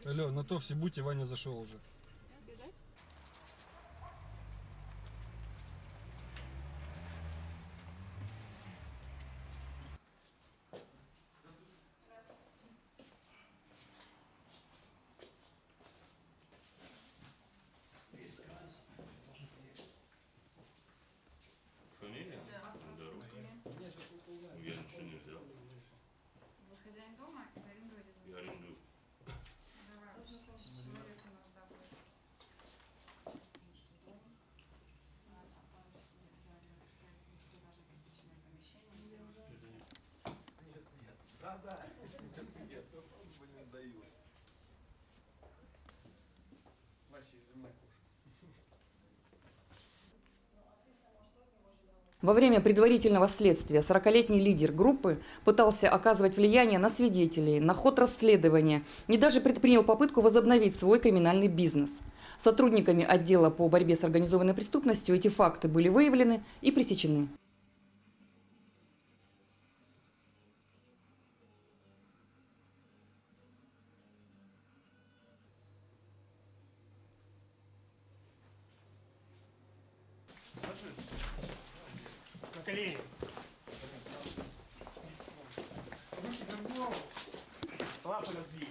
Алло, на то все будьте, Ваня зашел уже. Фамилия? Да. Я ничего не взял. Вы хозяин дома или арендуете? Я арендую. Давай, человек у нас такой. Да. Нет, блин, даю. Вася из земля кушай. Во время предварительного следствия 40-летний лидер группы пытался оказывать влияние на свидетелей, на ход расследования и даже предпринял попытку возобновить свой криминальный бизнес. Сотрудниками отдела по борьбе с организованной преступностью эти факты были выявлены и пресечены. На колени. Руки за голову. Лапы раздвинь.